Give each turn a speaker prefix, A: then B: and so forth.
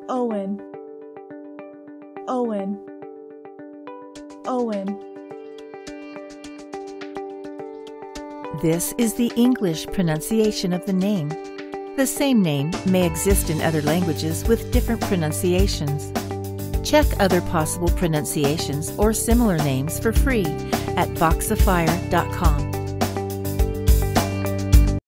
A: Owen, Owen, Owen.
B: This is the English pronunciation of the name. The same name may exist in other languages with different pronunciations. Check other possible pronunciations or similar names for free at voxifier.com.